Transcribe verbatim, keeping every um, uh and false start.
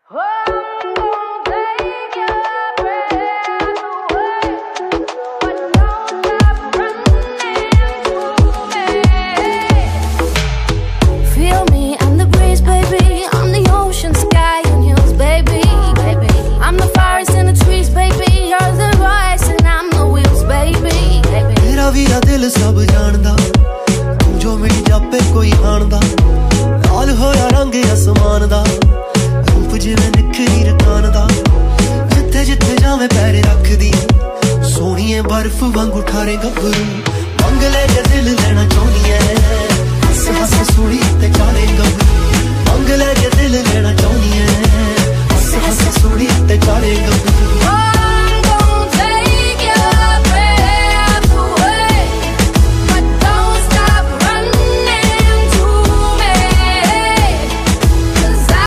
सब जानदा तू जो मेरी जापे कोई हाणदा लाल होया रंग आसमान दा रूप जिवें निखरी रकान दा जिथे जिथे जावे पैर रखदी सोहणीए बर्फ वांगू ठारे गभरू